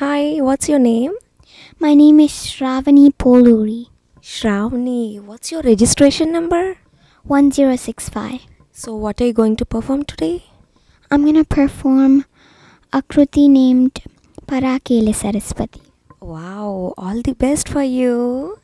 Hi, what's your name? My name is Shravani Poluri, Shravani. What's your registration number? 1065. So, what are you going to perform today? I'm gonna perform a kruti named Parakele Saraswati. Wow, all the best for you.